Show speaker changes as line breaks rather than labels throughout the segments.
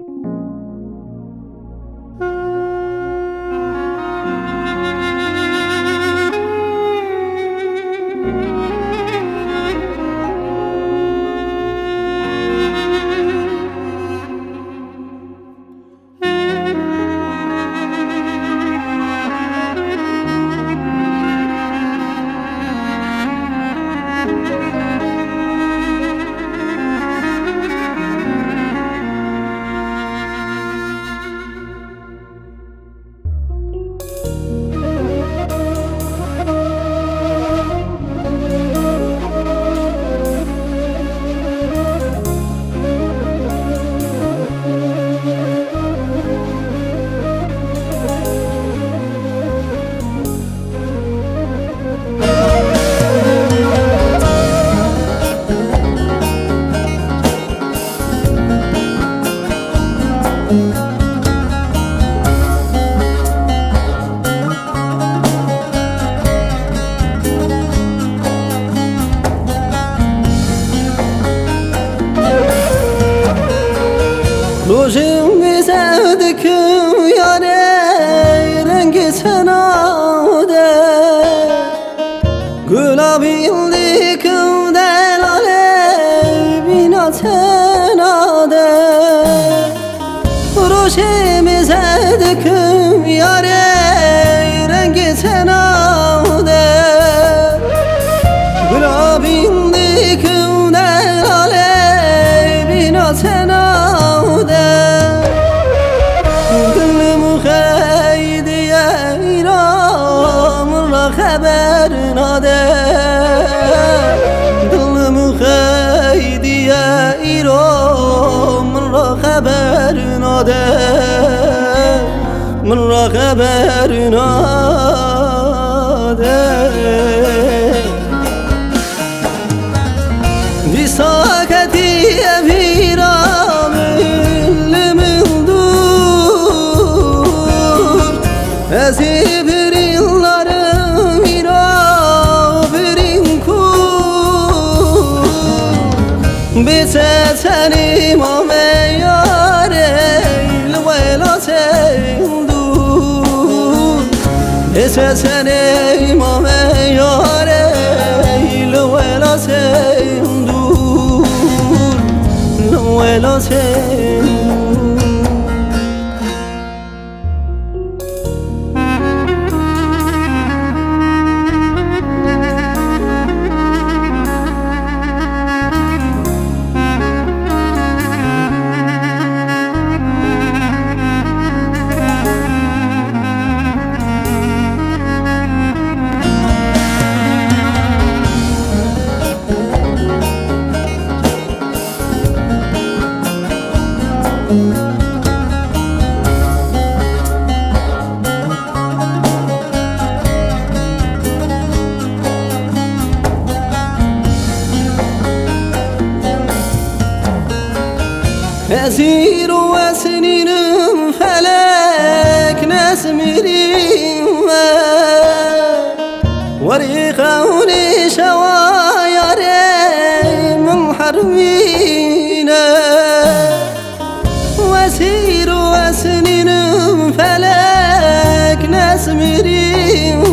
روشم بزدك یاری رنگ تناده گلابی لیکم دلاله بینا تناده روشم بزدك یاری رنگ تناده گلابی لیکم دلاله بینا تناده خبر ناده دلم خیدی ایران من را خبر ناده من را خبر ناده بی ساکتی ویران لمن دور از بتتني ما مياري الويلة تندور بتتني ما مياري الويلة تندور الويلة تندور أسير وسنين فلك ناس مريم وريقوني شوايا من حرمينا وأسير وسنين فلك ناس مريم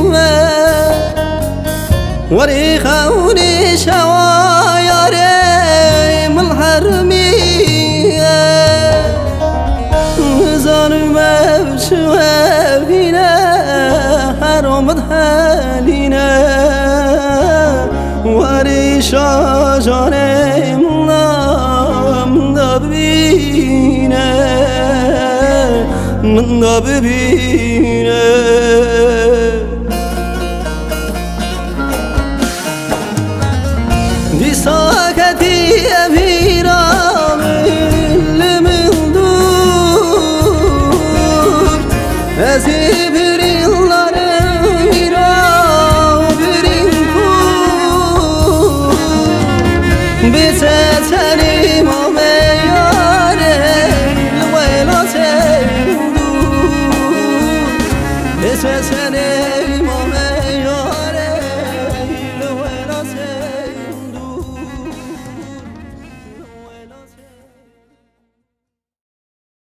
وريقوني شوايا من حرمينا مبشوها فينا حرمت حالينا وريشا جاني من دبينا